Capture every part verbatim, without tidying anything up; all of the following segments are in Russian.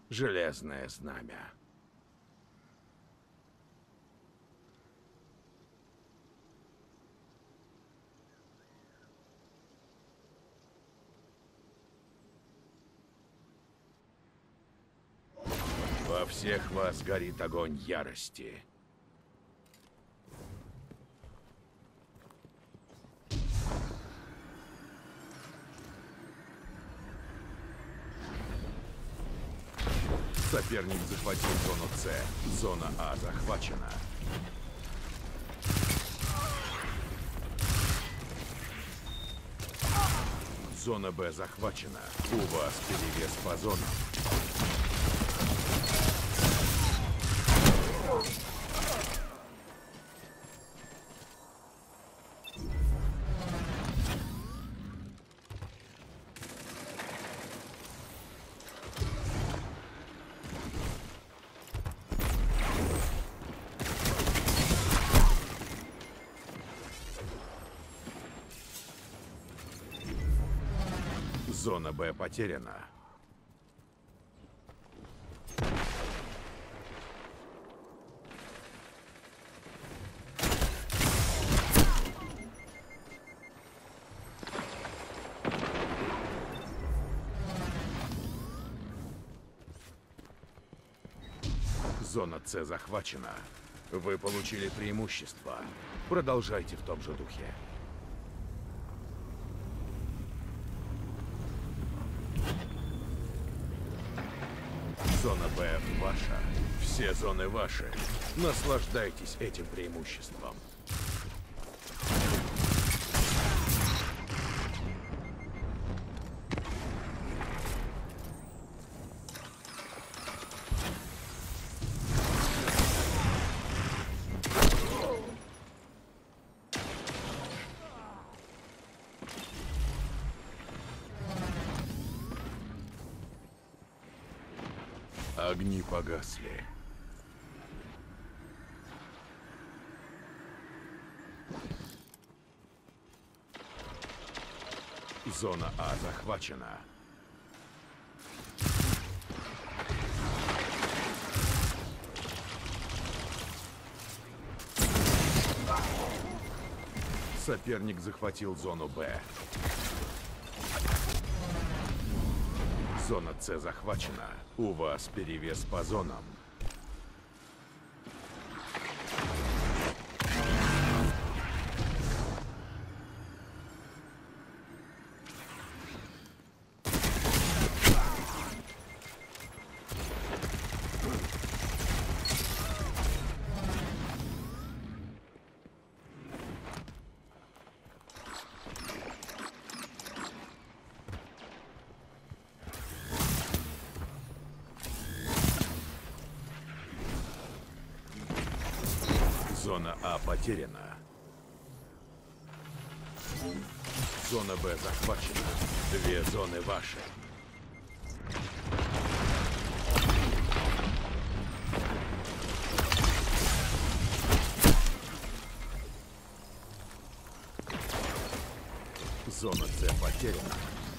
Железное знамя. Во всех вас горит огонь ярости. Соперник захватил зону С. Зона А захвачена. Зона Б захвачена. У вас перевес по зонам. Зона Б потеряна. Зона С захвачена. Вы получили преимущество. Продолжайте в том же духе. Зона Б ваша. Все зоны ваши. Наслаждайтесь этим преимуществом. Огни погасли. Зона А захвачена. Соперник захватил зону Б. Зона С захвачена. У вас перевес по зонам. Зона А потеряна. Зона Б захвачена. Две зоны ваши. Зона С потеряна.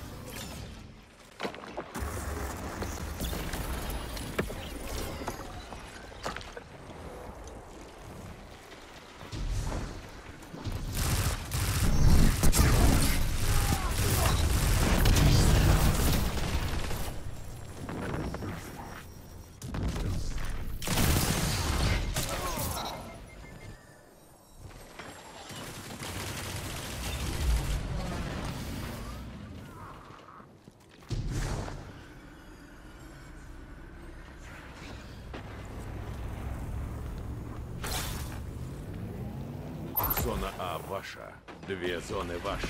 Зона А ваша. Две зоны ваши.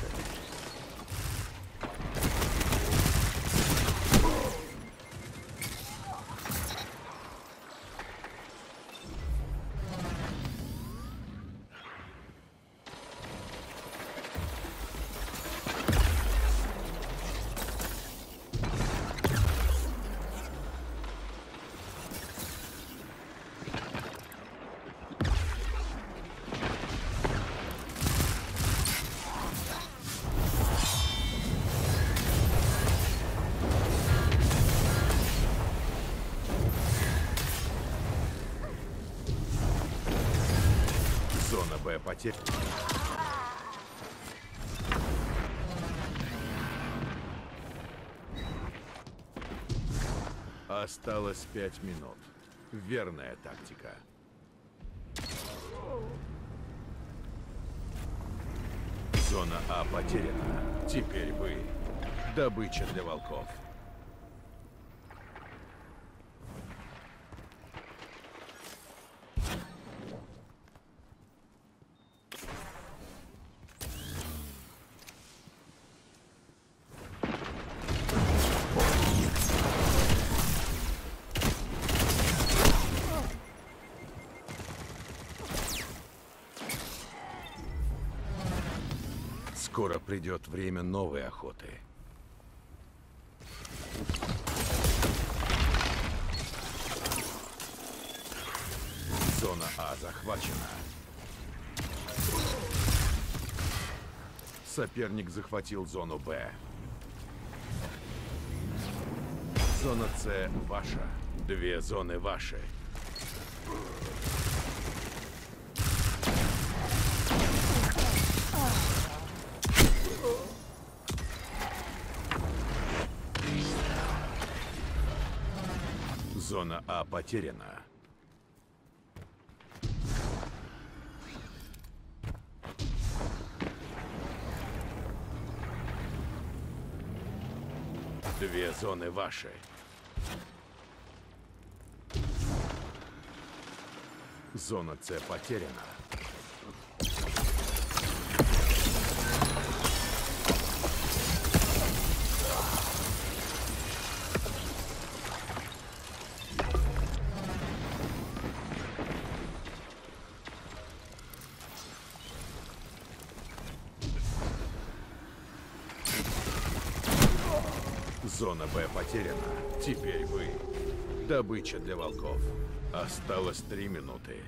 потеряна. Осталось пять минут. Верная тактика. Зона А потеряна. Теперь вы. Добыча для волков. Скоро придет время новой охоты. Зона А захвачена. Соперник захватил зону Б. Зона С ваша. Две зоны ваши. Зона А потеряна. Две зоны ваши. Зона С потеряна. Зона Б потеряна. Теперь вы. Добыча для волков. Осталось три минуты.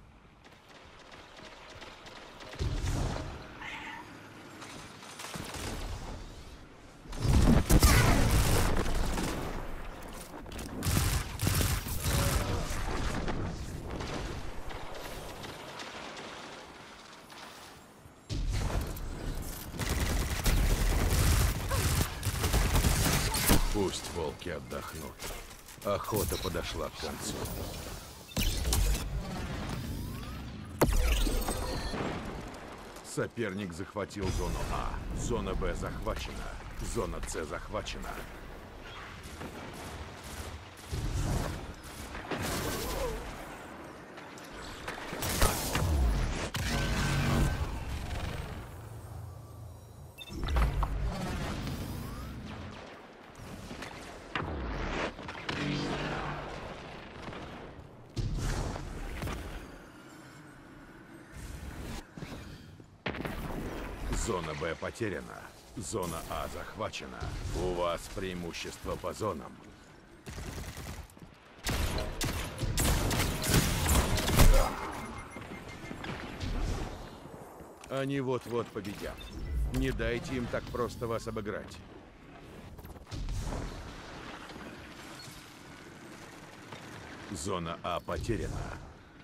Пусть волки отдохнут. Охота подошла к концу. Соперник захватил зону А. Зона Б захвачена. Зона С захвачена. Зона Б потеряна. Зона А захвачена. У вас преимущество по зонам. Они вот-вот победят. Не дайте им так просто вас обыграть. Зона А потеряна.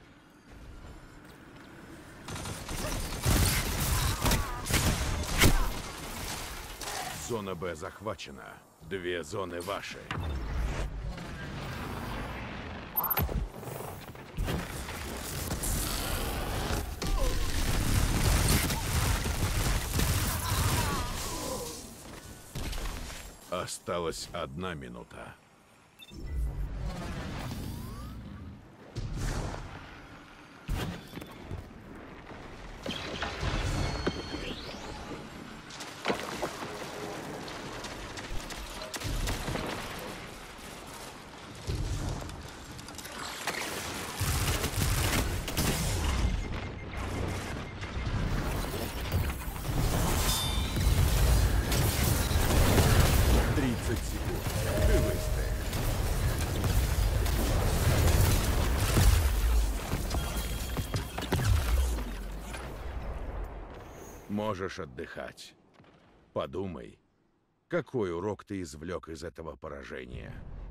Зона Б захвачена. Две зоны ваши. Осталась одна минута. тридцать секунд. Ты выстоишь. Можешь отдыхать. Подумай, какой урок ты извлек из этого поражения.